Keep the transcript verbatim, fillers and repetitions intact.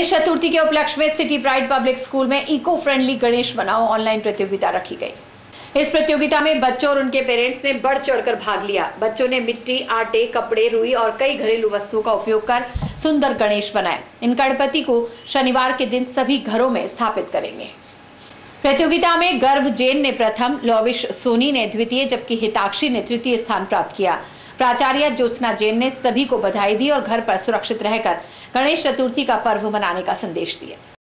चतुर्थी के उपलक्ष्य में सिटी प्राइड पब्लिक स्कूल में इको फ्रेंडली गणेश बनाओ ऑनलाइन प्रतियोगिता रखी गई। इस प्रतियोगिता में बच्चों और उनके पेरेंट्स ने बढ़ चढ़कर भाग लिया। बच्चों ने मिट्टी, आटे, कपड़े, रुई और कई घरेलू वस्तुओं का उपयोग कर सुंदर गणेश बनाए। इन गणपति को शनिवार के दिन सभी घरों में स्थापित करेंगे। प्रतियोगिता में गर्व जैन ने प्रथम, लौविश सोनी ने द्वितीय जबकि हिताक्षी ने तृतीय स्थान प्राप्त किया। प्राचार्य ज्योत्सना जैन ने सभी को बधाई दी और घर पर सुरक्षित रहकर गणेश चतुर्थी का पर्व मनाने का संदेश दिया।